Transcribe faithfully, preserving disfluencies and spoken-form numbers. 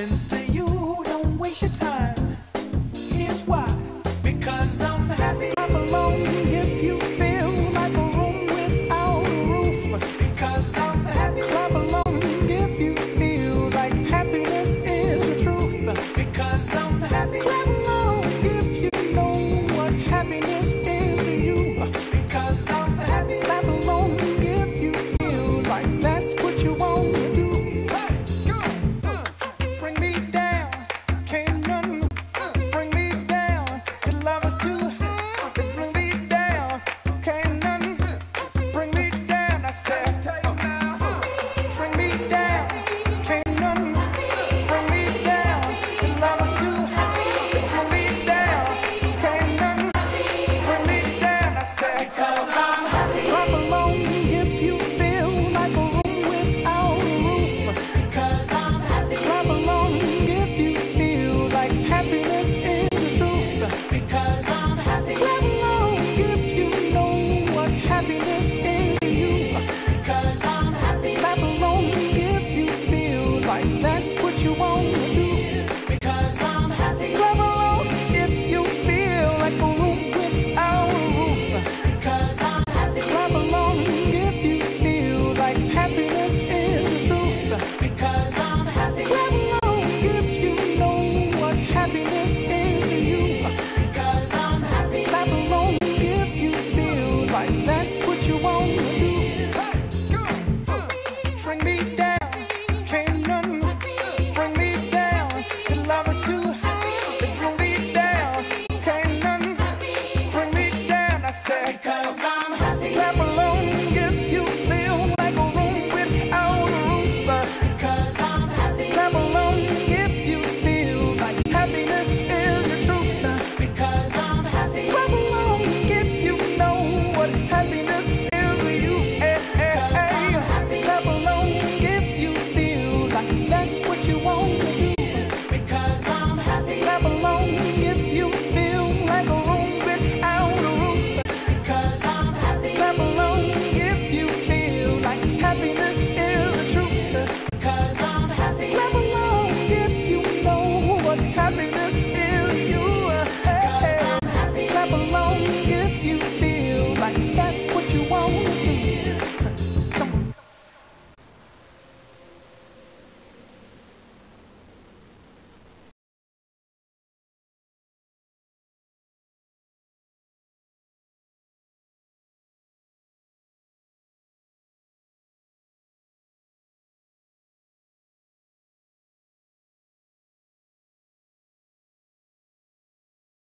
happens to you, don't waste your time. Here's why. Because I'm happy. Clap along if you feel like a room without a roof. Because I'm happy. Clap along if you feel like happiness is the truth. Because I'm happy. Clap along if you know what happiness is to you. Because I'm happy. Clap along if you feel like that.